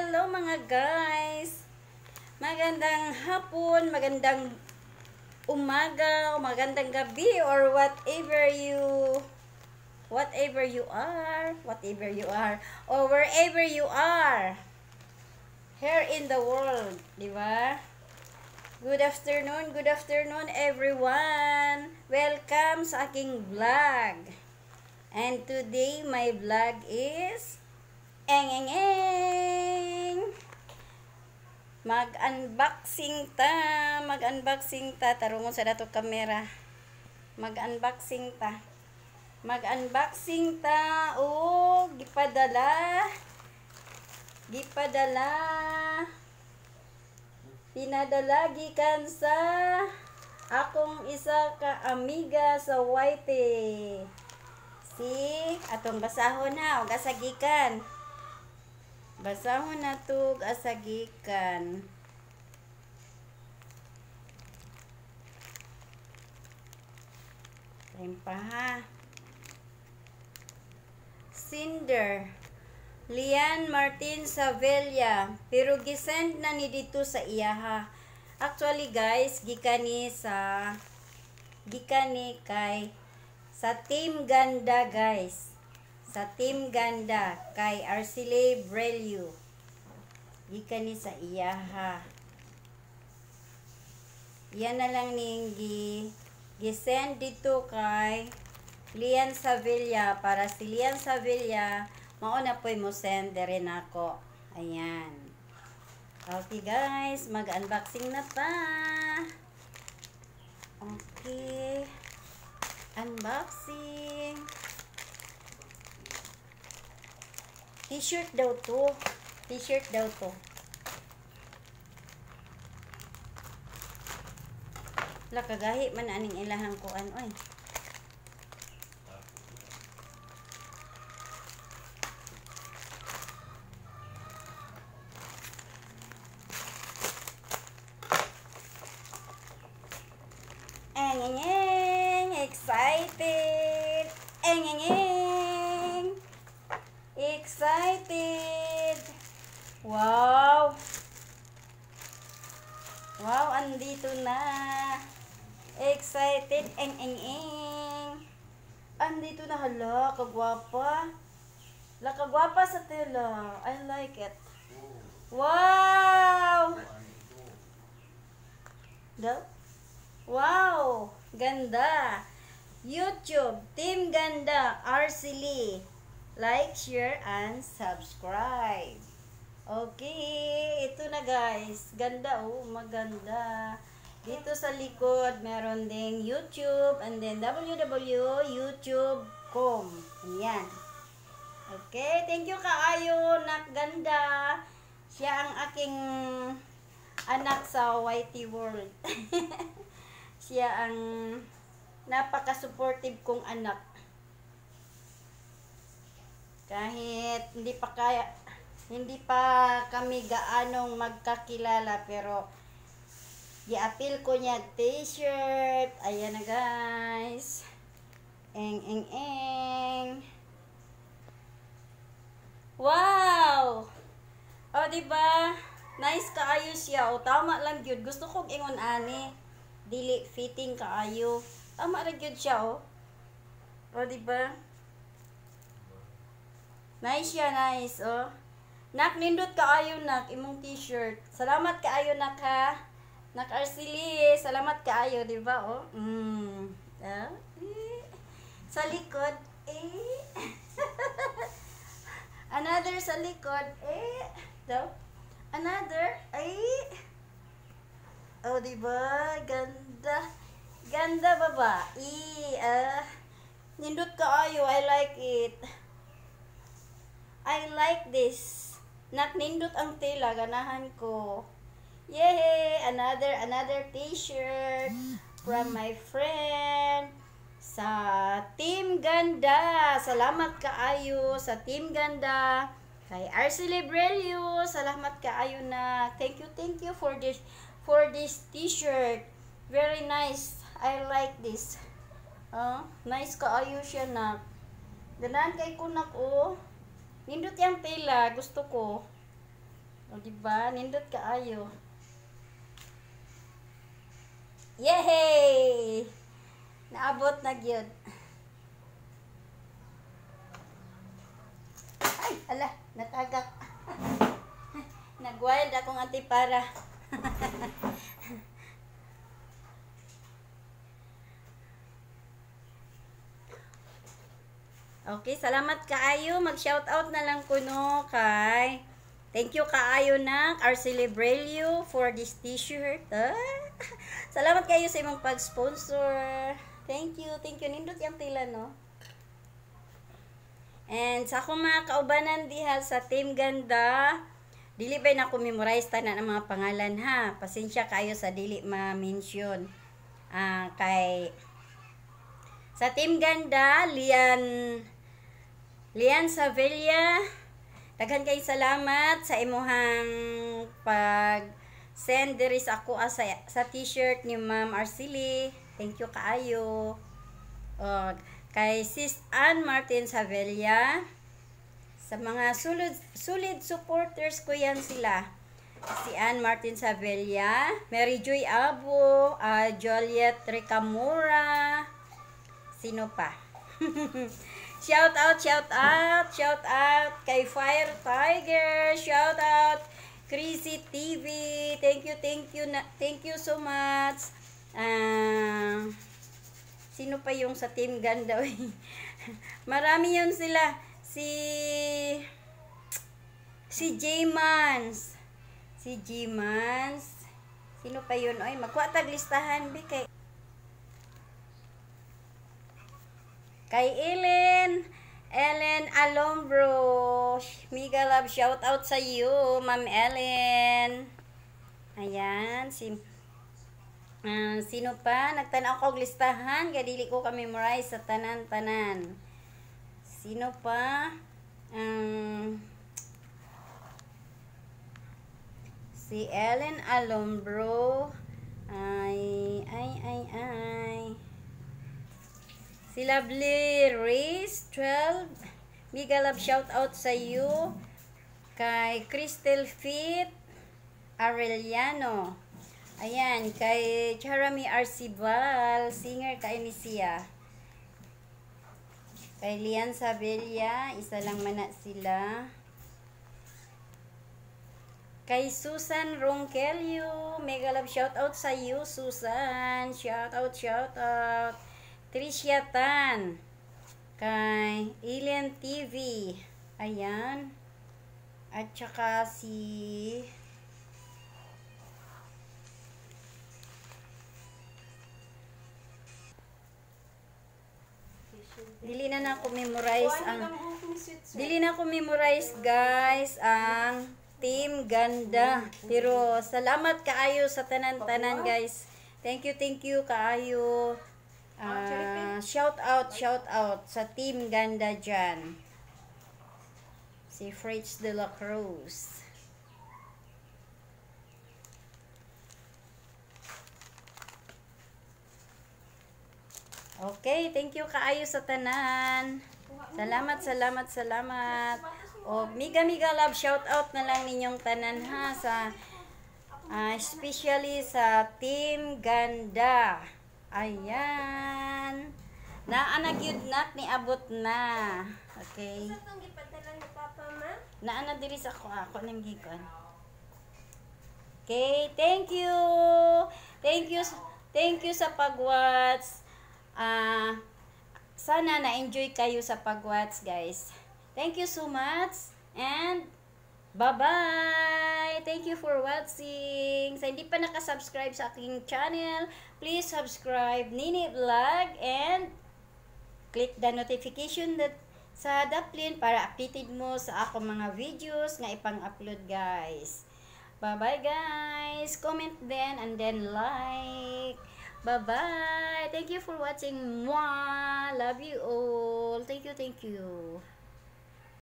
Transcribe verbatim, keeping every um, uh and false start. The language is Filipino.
hello mga guys. Magandang hapon, magandang umaga, magandang gabi, or whatever you whatever you are, whatever you are, or wherever you are here in the world, di ba? Good afternoon, good afternoon everyone. Welcome sa aking vlog. And today my vlog is eng eng eng. Mag-unboxing ta, mag-unboxing ta tarungon sa dato kamera. Mag-unboxing ta. Mag-unboxing ta o gipadala. Gipadala. Pinadala gikan sa akong isa ka amiga sa White. Si atong basahon na og asagikan. Basahon na to asagikan. Time pa ha. Cinder. Lian Martin Savella. Pero gisend na ni dito sa iyaha. Actually guys, gikani sa gikani kay sa Team Ganda guys. Sa Team Ganda kay Arcile Brelio. Gikani sa iyaha. Yan na lang ning gi gisend dito kay Lian Savella para si Lian Savella mauna po'y mo send rin ako. Ayan. Okay guys, mag-unboxing na pa. Okay. Unboxing. T-shirt daw to. T-shirt daw to. Lakagahi man aning ilahang kuan oy. Eng eng eng, excited. Eng eng eng. Excited. Wow. Wow, andito na. Excited. Eng eng eng. Andito na, hala, kagwapa. La kagwapa sa tela. I like it. Wow. Daw? Wow! Ganda! YouTube, Team Ganda, Arcile. Like, share, and subscribe. Okay, ito na guys. Ganda oh, maganda. Dito sa likod, meron ding YouTube, and then w w w dot youtube dot com. Ayan. Okay, thank you kaayo, nak Ganda. Siya ang aking anak sa Whitey World. Siya ang napaka-supportive kong anak. Kahit hindi pa kaya hindi pa kami gaanong magkakilala pero i-appeal ko niya t-shirt. Ayan na guys. Eng eng eng. Wow! O diba? Nice kaayo siya. O tama lang yun. Gusto kong ingon ani. Dili fitting kaayo. Tama ra gyud siya oh. O di ba? Nice siya, nice oh. Nak nindot kaayo nak imong t-shirt. Salamat kaayo nak ha. Nak Arcile, salamat kaayo, di ba oh? Mm. Ah, eh. Sa likod eh. Another sa likod eh. Daw. Another eh. Oh, diba? Ganda. Ganda ba ba? I, ah. Nindot kaayo. I like it. I like this. Nak nindot ang tela. Ganahan ko. Yay! Another, another t-shirt from my friend sa Team Ganda. Salamat kaayo sa Team Ganda. Kay Arcile Brelio. Salamat kaayo na. Thank you, thank you for this for this t-shirt. Very nice. I like this. Uh, nice kaayo siya na. Ganahan kay kunak oh. Nindot yung tela. Gusto ko. O diba? Nindot kaayo. Yay! Naabot na gyud. Ay, ala, natagak. Nag-wild akong antipara. Okay, salamat kaayo. Mag-shoutout na lang kuno kay thank you kaayo na Arce Librelio for this t-shirt. Ah? Salamat kayo sa imong pag-sponsor. Thank you. Thank you. Nindot yung tila, no? And sa akong mga kaubanan diha sa Team Ganda, dili ba na ko memorize tanan ang mga pangalan ha. Pasensya kayo sa dili ma-mention. Ah, kay sa Team Ganda, Lian Lian Savilla, daghan kay salamat sa imuhang pag send diri sa ako ah, sa, sa t-shirt ni Ma'am Arcely. Thank you kaayo. Uh, kay Sis Ann Martin Savilla, sa mga sulid, sulid supporters ko yan sila. Si Ann Martin Savilla, Mary Joy Abo, uh, Juliet Ricamura, sino pa? Shout out, shout out, shout out kay Fire Tiger, shout out Crazy T V, thank you, thank you, na, thank you so much. Ah... Uh, Sino pa yung sa Team Ganda? Marami yun sila. Si si J-Mans. Si J-Mans. Sino pa yun? Ay, magkuha tag listahan. Bi, kay kay Ellen. Ellen Alombro. Mega love. Shout out sa iyo, Ma'am Ellen. Ayan. Si Uh, sino pa? Nagtanaw ko og listahan, kaya dili ko ka-memorize sa tanan-tanan. Sino pa? Um, si Ellen Alombro. Ay, ay, ay, ay. Si Lovely Race twelve. Mega love shout out sa you. Kay Crystal Fit Arellano. Ayan, kay Charami Arcibal, singer kay ni siya. Kay Lian Sabella, isa lang man na sila. Kay Susan Ronquello, mega love shout out sa you, Susan. Shout out, shout out. Tricia Tan. Kay Alien T V. Ayan. At saka si Dili na na ko memorize ang Dili na ko memorize guys ang Team Ganda. Pero salamat kaayo sa tanan-tanan guys. Thank you, thank you kaayo. Uh, shout out, shout out sa Team Ganda dyan. Si Fritz de la Cruz. Okay, thank you kaayo sa tanan. Salamat, salamat, salamat. O, miga miga love shout out na lang ninyong tanan ha sa uh, especially sa Team Ganda. Ayan. Naana gyud nak ni abot na. Okay. Naana diri sa ako ako ning gigon. Okay, thank you. Thank you. Thank you sa pag-watch. Ah, uh, sana na-enjoy kayo sa pag-watch, guys. Thank you so much and bye-bye. Thank you for watching. Sa hindi pa naka-subscribe sa aking channel, please subscribe Nini Vlog and click the notification that sa daplin para updated mo sa ako mga videos nga ipang-upload, guys. Bye-bye, guys. Comment then and then like. Bye-bye. Thank you for watching. Mwah. Love you all. Thank you, thank you.